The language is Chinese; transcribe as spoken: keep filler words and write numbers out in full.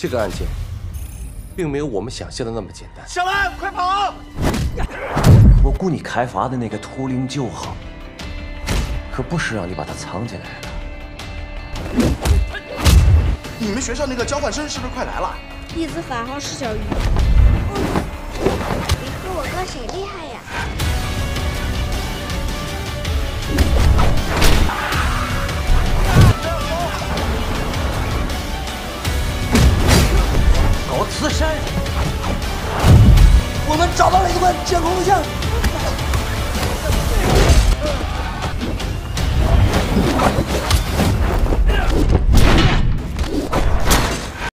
这个案件并没有我们想象的那么简单。 小兰，快跑！ 我雇你开发的那个图灵九号，可不是让你把它藏起来的。 你们学校那个交换生是不是快来了？ 弟子法号是小鱼。 你和我哥谁厉害呀？